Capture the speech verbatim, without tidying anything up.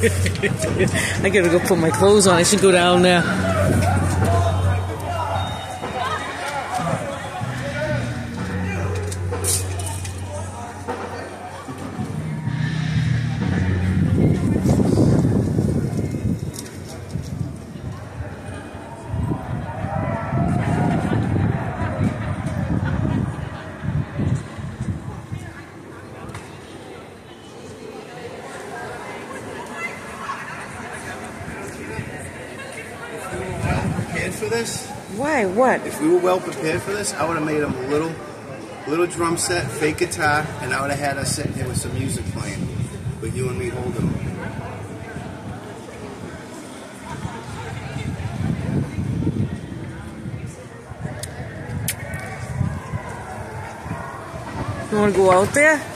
I gotta go put my clothes on. I should go down now. For this? Why? What? If we were well prepared for this, I would have made them a little, little drum set, fake guitar, and I would have had us sitting here with some music playing, with you and me holding them. You want to go out there?